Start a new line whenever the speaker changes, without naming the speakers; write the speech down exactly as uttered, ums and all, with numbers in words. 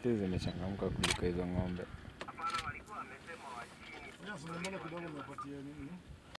Hizi zimechangamka kuliko hizo ng'ombe.
Hapana, walikuwa wamesema wa chini. Sasa mbona kidogo umepatia nini?